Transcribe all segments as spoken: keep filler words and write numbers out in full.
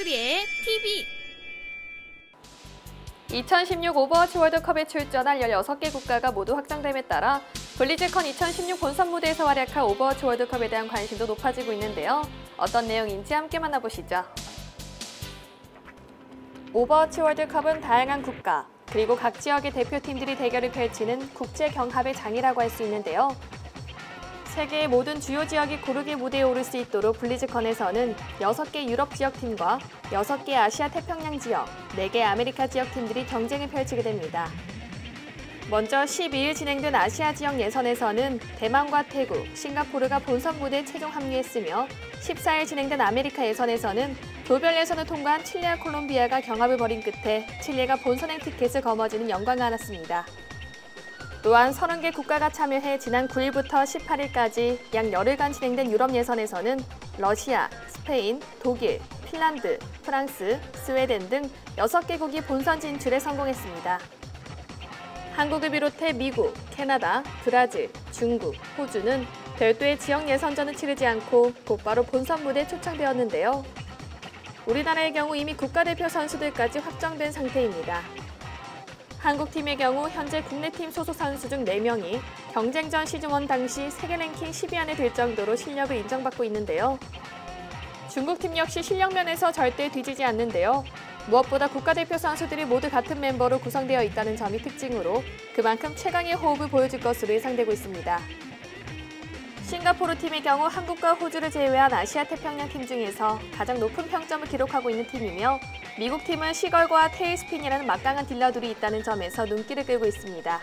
헝그리의 티비 이천십육 오버워치 월드컵에 출전할 열여섯 개 국가가 모두 확정됨에 따라 블리즈컨 이천십육 본선 무대에서 활약할 오버워치 월드컵에 대한 관심도 높아지고 있는데요. 어떤 내용인지 함께 만나보시죠. 오버워치 월드컵은 다양한 국가, 그리고 각 지역의 대표팀들이 대결을 펼치는 국제 경합의 장이라고 할 수 있는데요. 세계의 모든 주요 지역이 고르게 무대에 오를 수 있도록 블리즈컨에서는 여섯 개 유럽 지역팀과 여섯 개 아시아 태평양 지역, 네 개 아메리카 지역팀들이 경쟁을 펼치게 됩니다. 먼저 십이 일 진행된 아시아 지역 예선에서는 대만과 태국, 싱가포르가 본선 무대에 최종 합류했으며 십사 일 진행된 아메리카 예선에서는 조별 예선을 통과한 칠레와 콜롬비아가 경합을 벌인 끝에 칠레가 본선행 티켓을 거머쥐는 영광을 안았습니다. 또한 서른 개 국가가 참여해 지난 구 일부터 십팔 일까지 약 열흘간 진행된 유럽 예선에서는 러시아, 스페인, 독일, 핀란드, 프랑스, 스웨덴 등 여섯 개국이 본선 진출에 성공했습니다. 한국을 비롯해 미국, 캐나다, 브라질, 중국, 호주는 별도의 지역 예선전을 치르지 않고 곧바로 본선 무대에 초청되었는데요. 우리나라의 경우 이미 국가대표 선수들까지 확정된 상태입니다. 한국팀의 경우 현재 국내팀 소속 선수 중 네 명이 경쟁전 시즌 일 당시 세계 랭킹 십 위 안에 들 정도로 실력을 인정받고 있는데요. 중국팀 역시 실력 면에서 절대 뒤지지 않는데요. 무엇보다 국가대표 선수들이 모두 같은 멤버로 구성되어 있다는 점이 특징으로 그만큼 최강의 호흡을 보여줄 것으로 예상되고 있습니다. 싱가포르 팀의 경우 한국과 호주를 제외한 아시아 태평양 팀 중에서 가장 높은 평점을 기록하고 있는 팀이며 미국 팀은 시걸과 테일스핀이라는 막강한 딜러들이 있다는 점에서 눈길을 끌고 있습니다.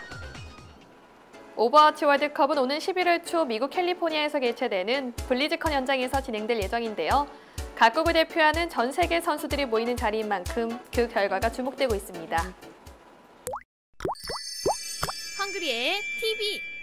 오버워치 월드컵은 오는 십일월 초 미국 캘리포니아에서 개최되는 블리즈컨 현장에서 진행될 예정인데요. 각국을 대표하는 전 세계 선수들이 모이는 자리인 만큼 그 결과가 주목되고 있습니다. 헝그리의 티비